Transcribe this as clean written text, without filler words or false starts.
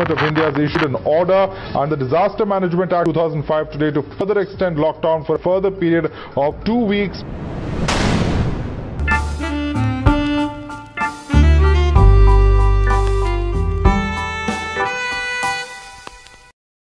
Government of India has issued an order under Disaster Management Act 2005 today to further extend lockdown for a further period of 2 weeks.